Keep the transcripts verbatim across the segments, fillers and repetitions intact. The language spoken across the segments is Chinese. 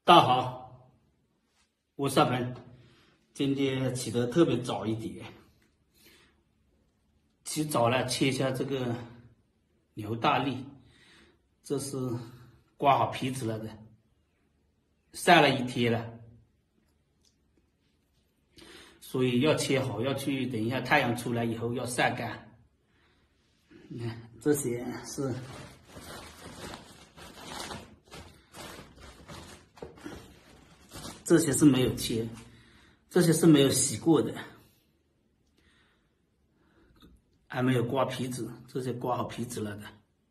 大家好，我是阿鹏，今天起得特别早一点，起早了切一下这个牛大栗，这是刮好皮子了的，晒了一天了，所以要切好，要去等一下太阳出来以后要晒干。你看这些是。 这些是没有切，这些是没有洗过的，还没有刮皮子，这些刮好皮子了的。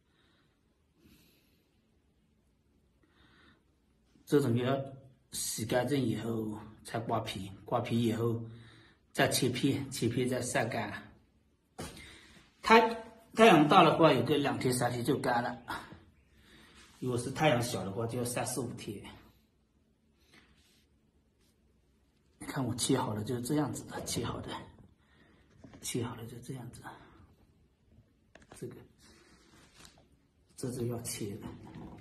这种要洗干净以后才刮皮，刮皮以后再切片，切片再晒干。太太阳大的话，有个两天三天就干了；如果是太阳小的话，就要晒四五天。 看我切好了就是这样子的，切好的，切好了就这样子。这个，这是要切的。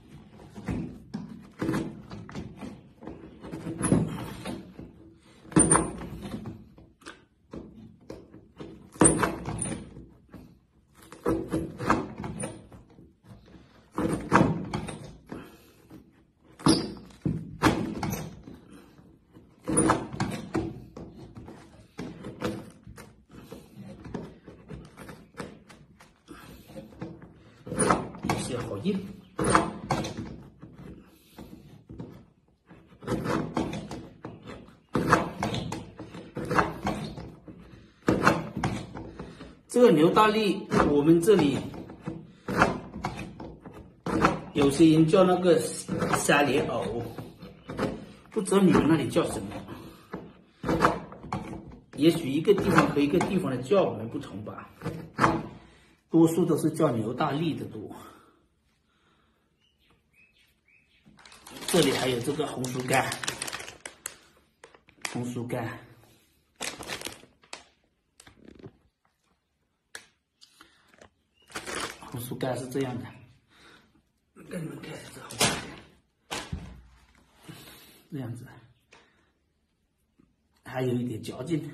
些好硬，这个牛大栗，我们这里有些人叫那个三莲藕，不知道你们那里叫什么？也许一个地方和一个地方的叫法不同吧，多数都是叫牛大栗的多。 这里还有这个红薯干，红薯干，红薯干是这样的，给你们看这红薯干，这样子，还有一点嚼劲。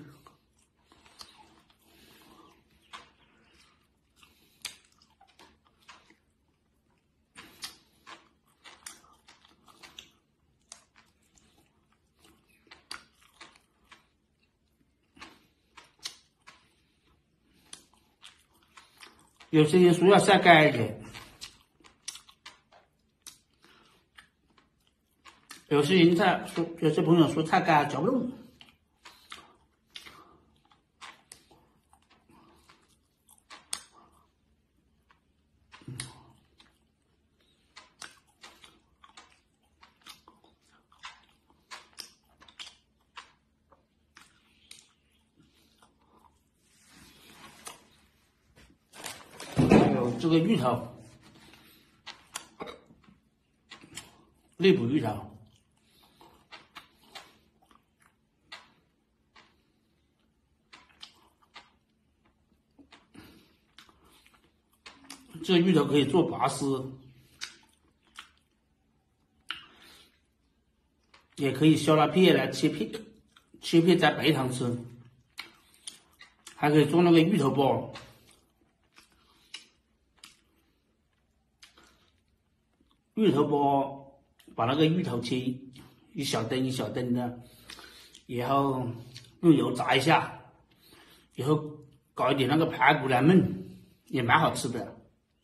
有些人说要晒干一点，有些人在说，有些朋友说太干嚼不动。这个芋头，内部芋头，这个芋头可以做拔丝，也可以削了片来切片，切片在白糖吃，还可以做那个芋头包。 芋头包，把那个芋头切一小墩一小墩的，然后用油炸一下，然后搞一点那个排骨来焖，也蛮好吃的。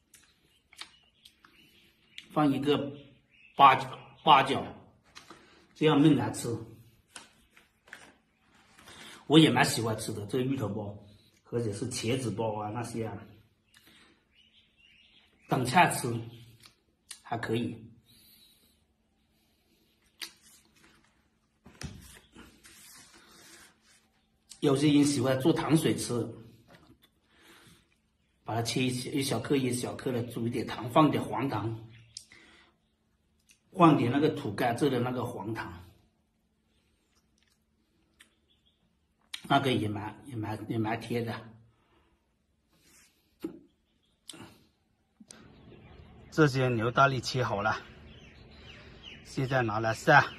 放一个八角，八角，这样焖来吃，我也蛮喜欢吃的。这个芋头包，或者是茄子包啊那些啊，当菜吃。 还可以，有些人喜欢做糖水吃，把它切一小一小颗一小颗的，煮一点糖，放点黄糖，放点那个土甘蔗的那个黄糖，那个也蛮也蛮也蛮甜的。这些牛大栗切好了，现在拿来晒。